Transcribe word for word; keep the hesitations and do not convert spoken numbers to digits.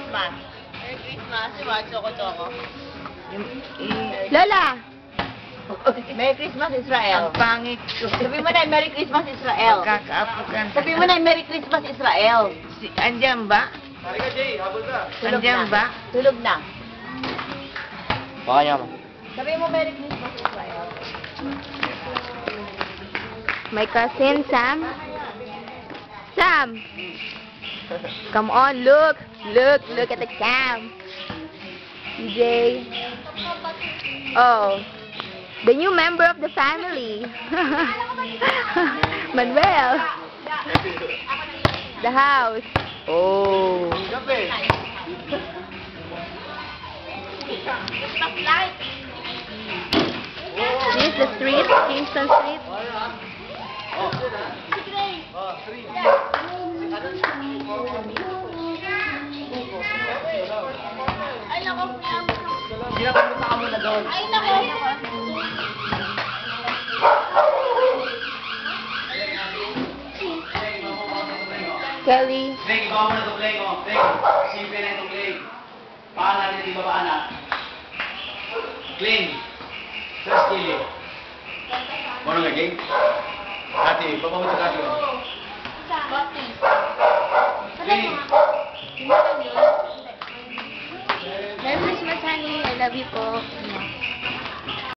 Christmas. Merry Christmas. Si Wa, Choco-Choco. Lola! Merry Christmas, Israel. Ang pangit ko. Sabi mo na, Merry Christmas, Israel. Kakaapo ka. Sabi mo na, Merry Christmas, Israel. Si, andyan ba? Halika, Jay. Habol ka. Tulog Andyan na. ba? Tulog na. Baka niya mo. Sabi mo, Merry Christmas, Israel. My cousin, Sam. Sam! Come on, look! Look, look at the cam. C J. Oh. The new member of the family. Manuel. The house. Oh. This is the street, Kingston Street. Ay, nako. Hindi na pumunta ka muna doon. Ay, nako. Kelly. Play, iba mo na ito, play mo. Play. Simple na itong play. Paan natin di babaan na. Clean. First kill. Ano nga, game? Ate, baba mo ito, Ate.